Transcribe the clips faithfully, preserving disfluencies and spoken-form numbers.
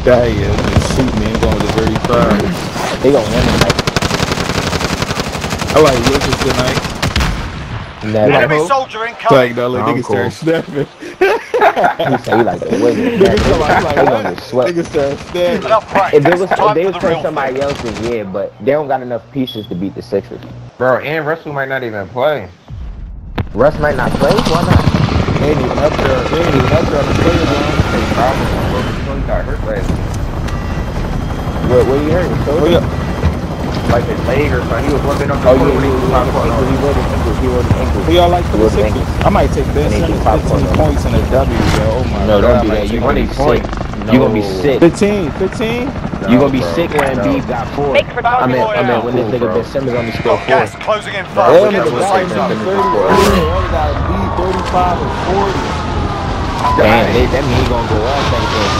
That yeah, just shoot me. I'm going with the thirty-five. They gonna win tonight. I like Wilkins tonight. Never. Enemy soldier incoming. Like that, like niggas start snapping. He say he like the Wiggins. Niggas start like, They gonna get swept. niggas start snapping. Enough practice. If, it was, if Time they for was the playing real somebody thing. else's, yeah, but they don't got enough pieces to beat the Sixers. Bro, and Russell might not even play. Russ might not play. Why not? They ain't even up there. They ain't even up there on the players line. They probably, bro. He got hurt last week. What? What you heard? His shoulder? Oh yeah. Like his leg or something. He was limping up the Oh court yeah, when he he was was top ankle. corner. He rolled his ankle. He rolled his ankle. Who y'all like for the Rolled his Sixers? ankle. I might take Ben And they Simmons keep popcorn fifteen on. points in a W, yo. Oh my No, god. don't I do might that. You take gonna be him. sick. You gonna be sick. fifteen, fifteen? You gonna be bro. sick when No. Embiid got four. Make for I mean, Doggy I mean, Boy when this out. nigga Bro. Ben Simmons only scored Got four. gas closing in Bro, fast. Yeah, Get nigga, to the got safe him zone. thirty. Only got Embiid thirty-five and forty. Damn, they, that mean he gonna go off that game.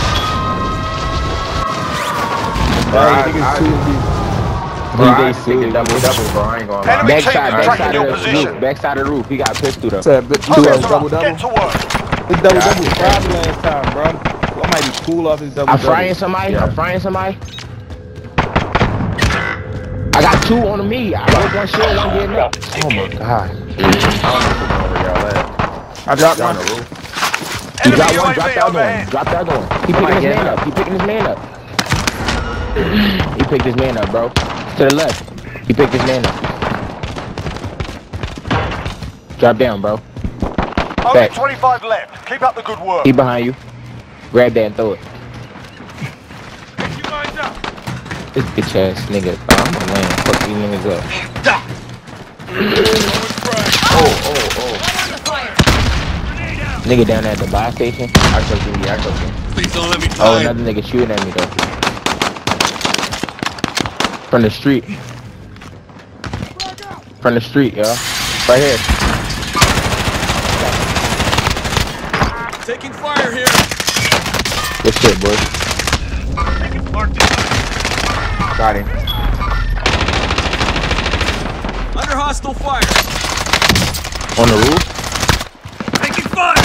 Bro, Hey, I- niggas I- too deep. Bro, I D J just take a double double, bro. I ain't gonna lie. Enemy Back team side, is back tracking side your of the position. roof. Back side of the roof. He got a pistol though. Said, but you Focus got up. double Get double. to work. His double Yeah, double I- five last time, bro. I might be cool off his double I'm double. frying somebody. Yeah. I'm frying somebody. I got two on me. I broke one shield, one getting up. Oh my god. I don't know where y'all at. I dropped Down one. the roof. He Enemy got one. U A Drop V the other one. overhead. Drop the other one. He picking his man up. He picking his man up. He picked his man up, bro. To the left. He picked his man up. Drop down, bro. Only Back. twenty-five left. Keep up the good work. He behind you. Grab that and throw it. You guys up. This bitch ass nigga. Oh, I'm gonna land. Fuck these niggas up. Oh, oh, oh. Nigga down at the buy station. I took him. Yeah, I took him. Please don't let me Oh, die. another nigga shooting at me though. From the street. From the street, y'all. Right here. Taking fire here. Good shit, boy. Got him. Under hostile fire. On the roof. Taking fire.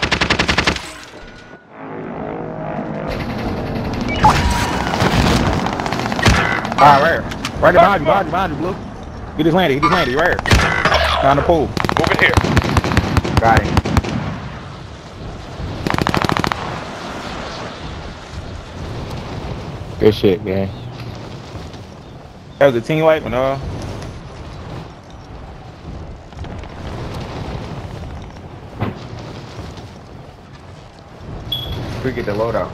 Ah, right here. Right there behind you, behind you, behind you, Blue. Get his landing, get his landing, right here. Down the pole. Moving here. Got him. Good shit, man. That was a team wipe, no? We get the loadout.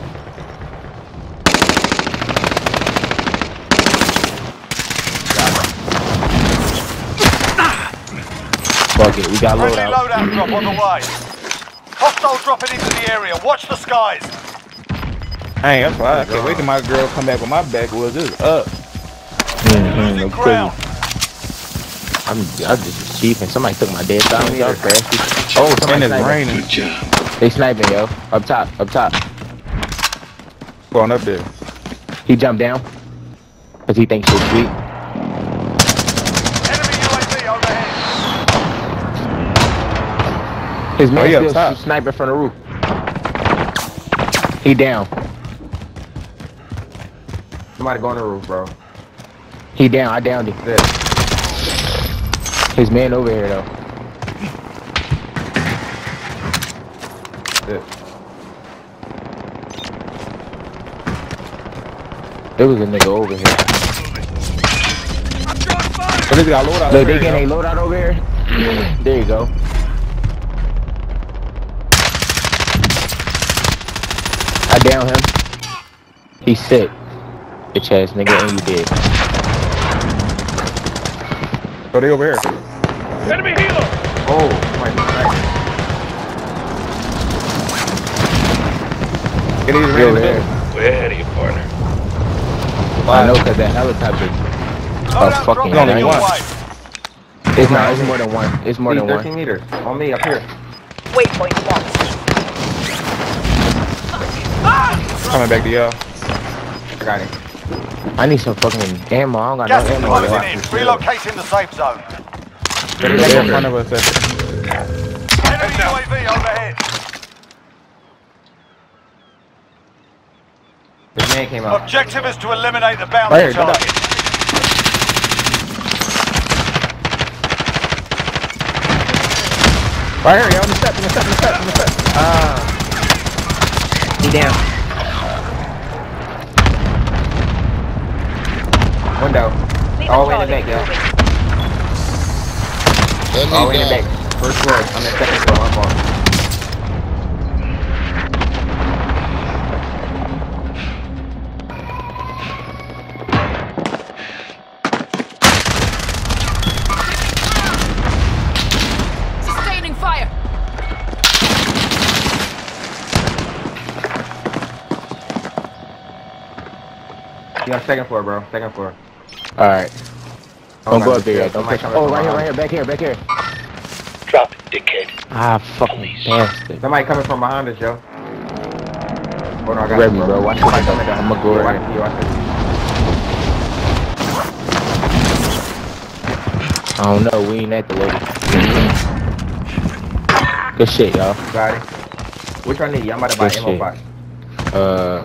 Fuck it, we got Friendly loadout. loadout drop on the way. Hostile dropping into the area. Watch the skies. Hey, that's why I can't wait till my girl come back with my backwoods. It's up. Mm-hmm, Losing no ground. I'm, I'm just cheaping. Somebody took my dead sound. Y'all crashy. Oh, And somebody it's sniping. raining. Good job. They sniping, yo. Up top, up top. Going up there. He jumped down. Cause he thinks so sweet. Enemy U A V overhead. His man Oh, he up still top. sniping from the roof. He down. Somebody go on the roof, bro. He down. I downed him. This. His man over here though. This. There was a nigga over here. I'm drawing fire. So this got loadout. Look, over they here, getting a yo. loadout over here. There you go. I down him. He's sick. Bitch ass nigga, and you dead. So they over here. Enemy healer. Oh, somebody sniping. Get these He over random there. Way ahead of you, partner. I know, cause that helicopter. Loadout fucking drop heading your nice. way. It's not. It's more than one. It's more He's than one. thirteen meters. On me, up here. Waypoint marked. coming back to y'all. I got him. I need some fucking ammo. I don't got Gas no is ammo. closing yo. in. Relocating the safe zone. They're right in front of us. That's it. Enemy U A V overhead. This man came out. Objective is to eliminate the Right bounty here, get up. target. Right here, yo, on the step, on the step, on the step, on the step. Ah. He down. Window. All the way in the back, yo. All the way in the back. First floor. I'm in second floor. I'm on. Sustaining fire. You on second floor, bro. Second floor. Alright. Don't go up there yet. Don't Somebody push. coming Oh, from right here, behind. right here, back here, back here. Drop it, dickhead. Ah, fucking bastard. Somebody coming from behind us, yo. Oh, no, I got Grab you, me, bro. Watch Somebody this. coming down. I'ma go Yeah, right watch- yeah, watch this. I don't know. We ain't at the loading. Good shit, y'all. Got it. Which one need you? I'm about to buy Good ammo shit. box. Uh.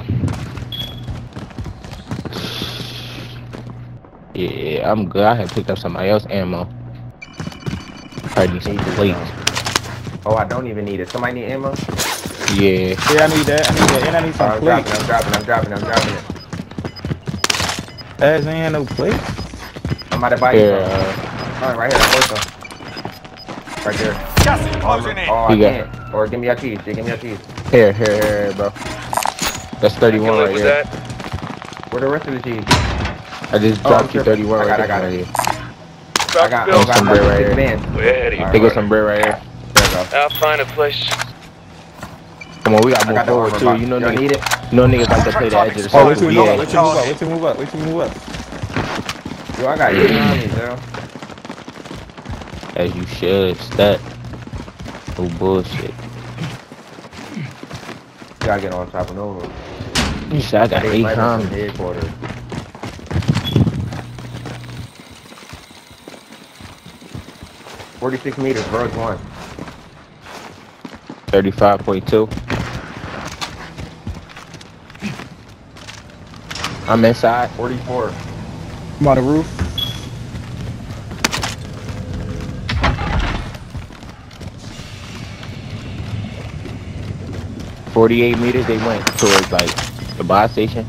Yeah, I'm good. I had picked up somebody else ammo. Probably need some plates. Oh, I don't even need it. Somebody need ammo? Yeah. Yeah, I need that, I need that, and I need Oh, some I'm plates. dropping, I'm dropping, I'm dropping, I'm dropping it. As ain't no plates. I'm about to buy you Here, some. uh, Alright, right here, also. Right there. Gas is closing in. Oh, I You got can't. Or give me your keys. Yeah, give me your keys. here, here, here, bro. That's You thirty-one live right with here. that? Where the rest of the keys? I just Oh, dropped you sure. thirty-one I got right it, I got there. it. Drop I got, the I bill. got some my bread right six here. bands. Way ahead of you. Alright. They got some bread right here. There we go. I'll find a place. Come on, we gotta I move got the forward armor too. box. You know, Y'all niggas, need it? you know niggas like to play the edge of the Oh, circle. wait till we move up, Yeah. wait till we move up, wait till we move up, wait till we move up. Yo, I got eighty on me, yo. As you should, stat. No bullshit. You gotta get on top of Nova. You said I got They eight right on times. the headquarters. Forty-six meters, verse one. Thirty-five point two. I'm inside. Forty-four. I'm on the roof. Forty-eight meters. They went towards like the buy station.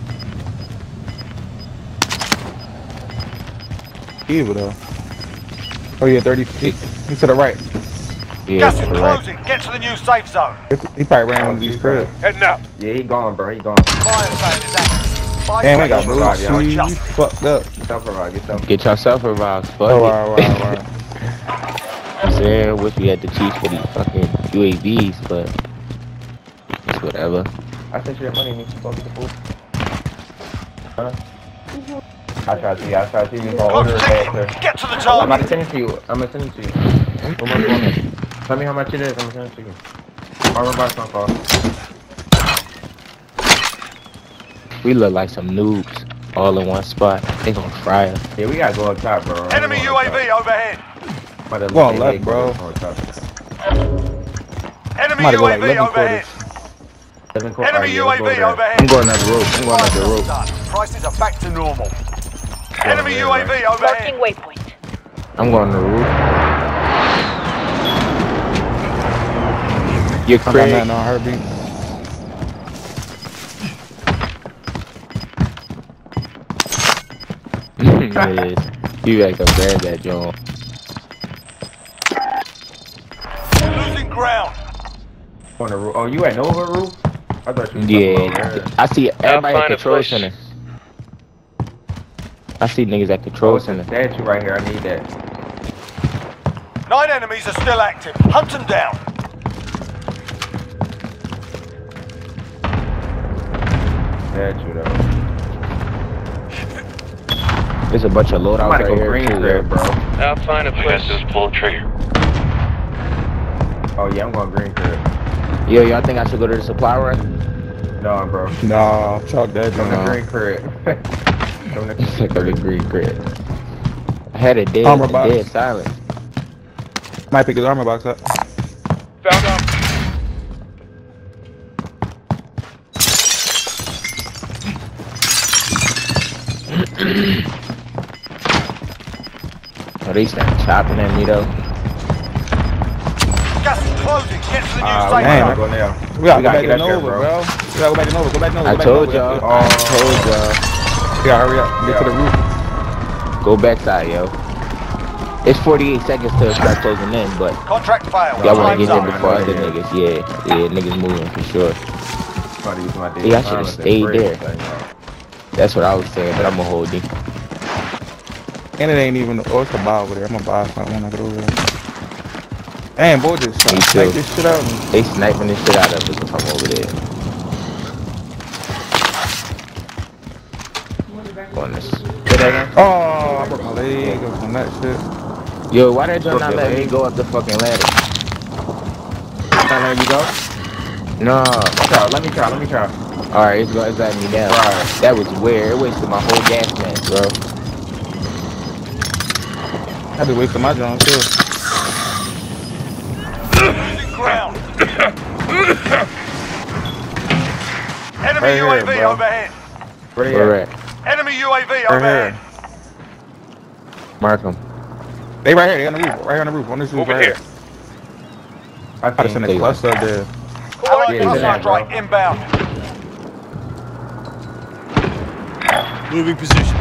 Evil though. Oh yeah, thirty feet. He's to the right. Yeah, Gas to is the right. closing. Get to the new safe zone. He probably ran one of these cribs. Heading out. Yeah, he gone, bro. He gone. Fire zone is active. Buy Damn, I got station moved. moved. are See, you adjusted. fucked up. Get yourself around. Get yourself. Get yourself a ride. Fuck Oh it. wow, wow, wow. I'm saying, wish we had the cheats for these fucking U A Vs, but it's whatever. I sent you that money. You supposed to get the food. Huh? I tried to see. I tried to see you gonna Clock order it ticking. back. Get to the I'm about target. to send it to you. I'm gonna send it to you. One more phone. Tell me how much it is. I'm gonna send it to you. Armor box on call. We look like some noobs all in one spot. They gonna fry us. Yeah, we gotta go up top, bro. Enemy U A V overhead. Go on left, bro. Enemy Might go U A like V living overhead. Enemy U A V I'm overhead. going up the rope. I'm going up the rope. Done. Prices are back to normal. Enemy U A V overhead. Marking waypoint. I'm going to the roof. Your I got Craig. nothing on Herbie. Yeah. You gotta go grab that, John. Losing ground. On the roof. Oh, you at Nova roof? I thought you was Yeah. up over there. I see everybody find at a control place. center. I see niggas at Oh, control it's a center. statue right here. I need that. Nine enemies are still active. Hunt them down. Statue though. There's a bunch of I'm loadouts about to right go here green too, crib, yo. bro. I'll find a place. Just pull the trigger. Oh yeah, I'm going green crib. Yo, y'all think I should go to the supply run? No, bro. No, chalk that From the down. green crib. From the Check out the green crib. I had a dead, Armor a box. dead silent. Might pick his armor box up. Found out. Oh, they start chopping at me though. Gas is closing. Get to the new Ah, safe we Damn. zone. gotta go now. We gotta We go gotta back get to up there, Nova, bro. bro. We gotta go back to Nova. Go back to Nova. I Go back told to Nova. y'all. Oh. I told y'all. We gotta hurry up. Get to the roof. Go backside, yo. It's forty-eight seconds till start closing in, but Contract failed. y'all wanna Time's get up. there before I know other they niggas. Yeah, yeah, niggas moving for sure. About to use my Yeah, I damn should've silence and stayed spray there. this thing, yo. That's what I was saying, but I'm gonna hold it. And it ain't even, oh, it's a bar over there. I'm gonna buy something when I get over there. Damn, boy, just Me snipe too. this shit out. of me. They sniping the shit out of us if I'm over there. On this. Say that again? Oh, I broke my leg on that shit. Yo, why that joint Broke not your letting me leg? go up the fucking ladder? Not letting you go? No. Try, let me try, let me try. Alright, it's, go- it's letting me down. Right. That was weird. It wasted my whole gas mask, bro. I be wasting my drone too. Losing ground. Enemy Right here, U A V bro. overhead. Where they Where at? at? Enemy U A V Right overhead. here. Mark them. They right here. They on the roof. Right here on the roof. On this roof Moving right here. here. I I just seen think. a They- cluster up there. Allied Yeah, cluster yeah, bro. strike inbound. Moving position.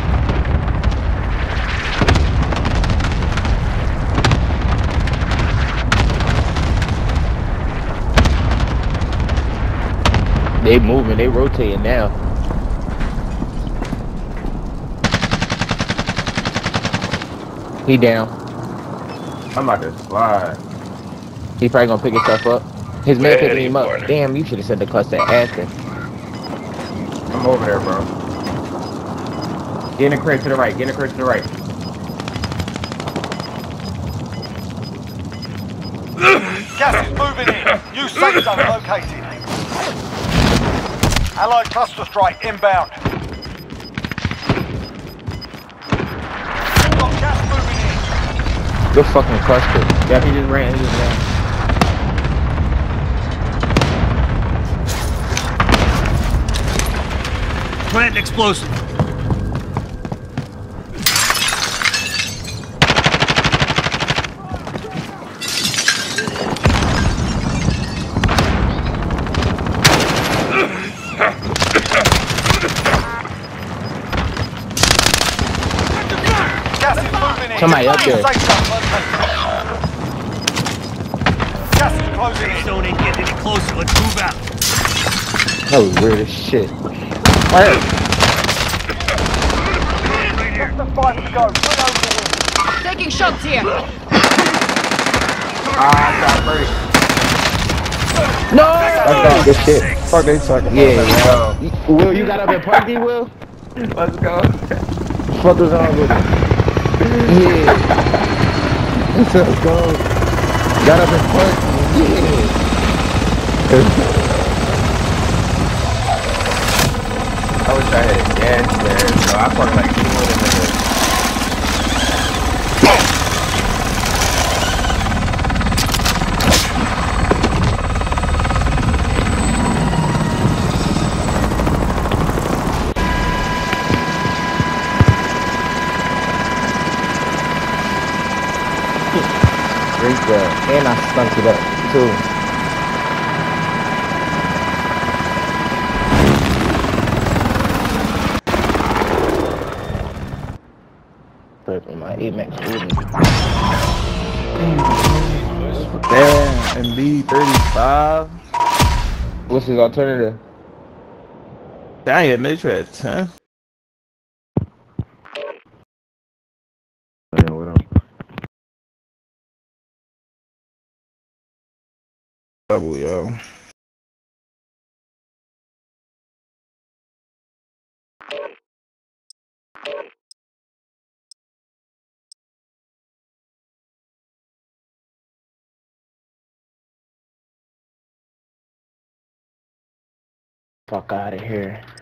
They moving, they rotating now. He down. I'm about to slide. He probably gonna pick himself up. His man Way ahead picking of him you, up. partner. Damn, you should have said the cluster after. I'm over there, bro. Get in the crate to the right. Get in the crate to the right. Gas is moving in. New safe zone located. Allied cluster strike inbound. Got gas moving in. Good fucking cluster. Yep, he just ran. He just ran. Plant explosive. Gas is moving in. Somebody up there. Safe zone located. Gas is closing in. Zone ain't getting any closer. Let's move out. That was weird as shit. Right here. Let the fighters go. Bring over the win. Taking shots here. Ah, I got first. No! Let's go. Good shit. Fuck they talking. Yeah, Yo, yeah. Will, you got up and party, Will? let's go. Fuck was on with it? Yeah. Let's go. Got up and party. Yeah. I wish I had a gas there, so I parked like two of them niggas. Great job. And I stunk it up, too. Put my eight max Damn, M B thirty-five. What's his alternative? Dang, it made you at ten. Yeah, what up? Double, yo. Fuck out of here.